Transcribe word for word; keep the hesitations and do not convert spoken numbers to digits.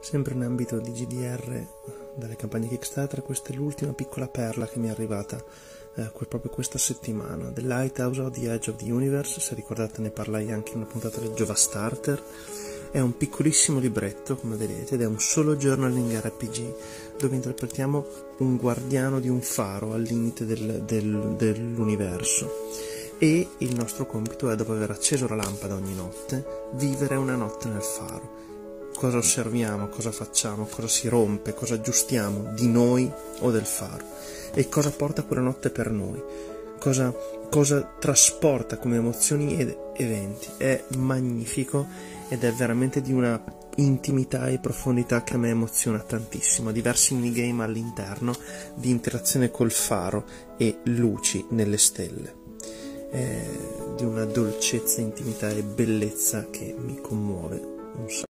Sempre in ambito di G D R dalle campagne Kickstarter, questa è l'ultima piccola perla che mi è arrivata eh, proprio questa settimana, The Lighthouse on the Edge of the Universe. Se ricordate ne parlai anche in una puntata del Jova Starter. È un piccolissimo libretto, come vedete, ed è un solo journaling R P G dove interpretiamo un guardiano di un faro al limite del, del, dell'universo, e il nostro compito è, dopo aver acceso la lampada ogni notte, vivere una notte nel faro. Cosa osserviamo, cosa facciamo, cosa si rompe, cosa aggiustiamo di noi o del faro, e cosa porta quella notte per noi, cosa, cosa trasporta come emozioni ed eventi. È magnifico ed è veramente di una intimità e profondità che a me emoziona tantissimo. Diversi minigame all'interno di interazione col faro e luci nelle stelle. È di una dolcezza, intimità e bellezza che mi commuove un sacco.